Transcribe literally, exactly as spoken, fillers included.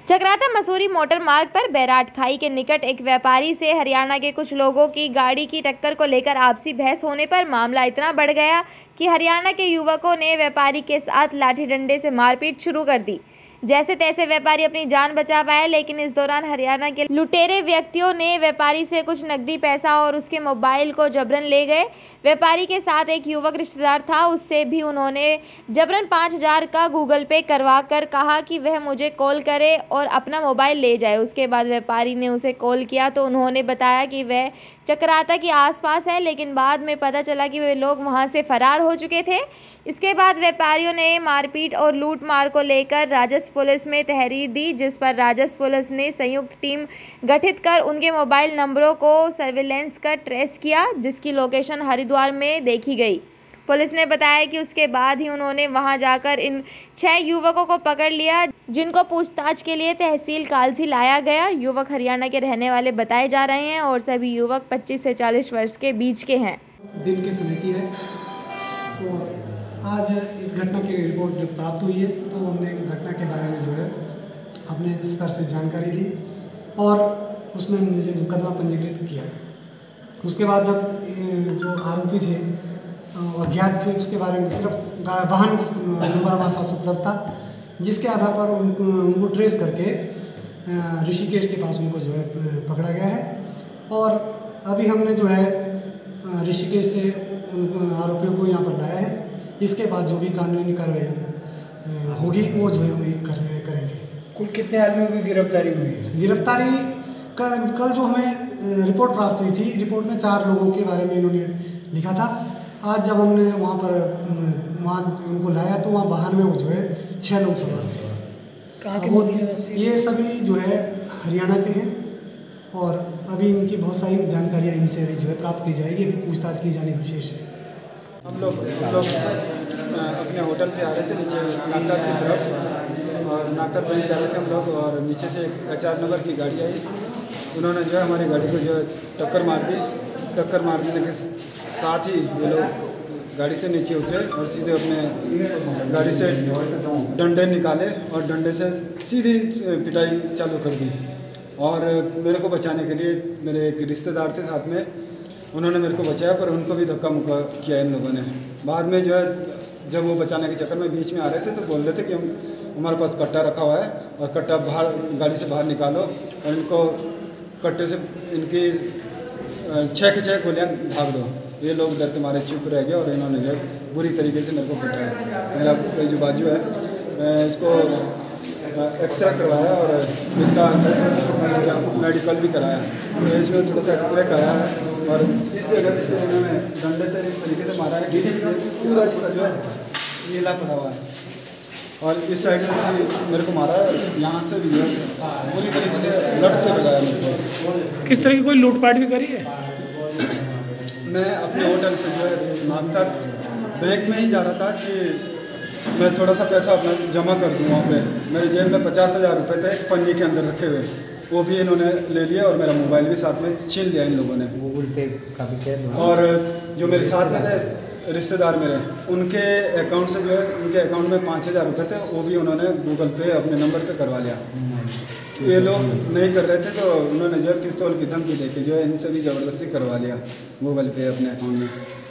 Chakrata Mussoorie motor मार्ग पर बैराट खाई के निकट एक व्यापारी से हरियाणा के कुछ लोगों की गाड़ी की टक्कर को लेकर आपसी बहस होने पर मामला इतना बढ़ गया कि हरियाणा के युवकों ने व्यापारी के साथ लाठी डंडे से मारपीट शुरू कर दी। जैसे तैसे व्यापारी अपनी जान बचा पाए, लेकिन इस दौरान हरियाणा के लुटेरे व्यक्तियों ने व्यापारी से कुछ नकदी पैसा और उसके मोबाइल को जबरन ले गए। व्यापारी के साथ एक युवक रिश्तेदार था, उससे भी उन्होंने जबरन पाँच हजार का गूगल पे करवा कर कहा कि वह मुझे कॉल करे और अपना मोबाइल ले जाए। उसके बाद व्यापारी ने उसे कॉल किया तो उन्होंने बताया कि वह चकराता के आसपास है, लेकिन बाद में पता चला कि वे लोग वहां से फरार हो चुके थे। इसके बाद व्यापारियों ने मारपीट और लूट मार को लेकर राजस्व पुलिस में तहरीर दी, जिस पर राजस्व पुलिस ने संयुक्त टीम गठित कर उनके मोबाइल नंबरों को सर्विलांस कर ट्रेस किया, जिसकी लोकेशन हरिद्वार में देखी गई। पुलिस ने बताया कि उसके बाद ही उन्होंने वहां जाकर इन छह युवकों को पकड़ लिया, जिनको पूछताछ के लिए तहसील कालसी लाया गया। युवक हरियाणा के रहने वाले बताए जा रहे हैं और सभी युवक पच्चीस से चालीस वर्ष के बीच के हैं। दिन के समय की है और आज इस घटना की रिपोर्ट जो प्राप्त हुई है तो हमने घटना के बारे में जो है अपने स्तर से जानकारी ली और उसमें मुझे मुकदमा पंजीकृत किया है। उसके बाद जब जो आरोपी थे अज्ञात थे, उसके बारे में सिर्फ वाहन नंबर हमारे पास उपलब्ध था, जिसके आधार पर उन, उनको ट्रेस करके ऋषिकेश के पास उनको जो है पकड़ा गया है और अभी हमने जो है ऋषिकेश से उन आरोपियों को यहाँ पर लाया है। इसके बाद जो भी कानूनी कार्रवाई होगी वो जो है हम कर, करेंगे। कुल कितने आदमियों की गिरफ्तारी हुई है? गिरफ्तारी कल कल जो हमें रिपोर्ट प्राप्त हुई थी, रिपोर्ट में चार लोगों के बारे में इन्होंने लिखा था। आज जब हमने वहाँ पर वहाँ उनको लाया तो वहाँ बाहर में वो जो है छः लोग सवार थे। कहाँ के? वो ये सभी जो है हरियाणा के हैं और अभी इनकी बहुत सारी जानकारियाँ इनसे जो है प्राप्त की जाएगी, अभी पूछताछ की जानी विशेष है। हम लोग हम लोग अपने होटल से आ रहे थे नीचे नागताल की तरफ और नागताल पहुँच जा रहे थे हम लोग और नीचे से एक एच आर नंबर की गाड़ी आई। उन्होंने जो है हमारी गाड़ी को जो है टक्कर मार दी। टक्कर मार देने के साथ ही ये लोग गाड़ी से नीचे उतरे और सीधे अपने गाड़ी से डंडे निकाले और डंडे से सीधी पिटाई चालू कर दी और मेरे को बचाने के लिए मेरे एक रिश्तेदार थे साथ में, उन्होंने मेरे को बचाया पर उनको भी धक्का मुक्का किया इन लोगों ने। बाद में जो है जब वो बचाने के चक्कर में बीच में आ रहे थे तो बोल रहे थे कि हम हमारे पास कट्टा रखा हुआ है और कट्टा बाहर गाड़ी से बाहर निकालो और इनको कट्टे से इनकी छः के छः गोलियाँ भाग दो। ये लोग डर के मारे चुप रह गए और इन्होंने जो है बुरी तरीके से मेरे को पिटाया। मेरा जो बाजू है इसको एक्सरे करवाया और इसका मेडिकल भी कराया, तो इसमें थोड़ा सा एक्सरे कराया है और इस जगह से इन्होंने डंडे से इस तरीके से मारा है कि पूरा हिस्सा जो है नीला पड़ा हुआ है और इस साइड से मेरे को मारा है, यहाँ से भी पूरी तरीके से लट से लगाया मेरे को। किस तरह की कोई लूटपाट भी करी है? मैं अपने होटल से जो है नागताल बैंक में ही जा रहा था कि मैं थोड़ा सा पैसा अपना जमा कर दूँ वहाँ पे। मेरे जेब में पचास हज़ार रुपये थे पन्नी के अंदर रखे हुए, वो भी इन्होंने ले लिया और मेरा मोबाइल भी साथ में छीन लिया इन लोगों ने। गूगल पे का भी क्या? और जो मेरे साथ में थे रिश्तेदार मेरे, उनके अकाउंट से जो है उनके अकाउंट में पाँच हज़ार रुपये थे, वो भी उन्होंने गूगल पे अपने नंबर पे करवा लिया। ये लोग नहीं कर रहे थे तो उन्होंने जो है पिस्तौल की धमकी देके जो है इनसे भी ज़बरदस्ती करवा लिया गूगल पे अपने अकाउंट में।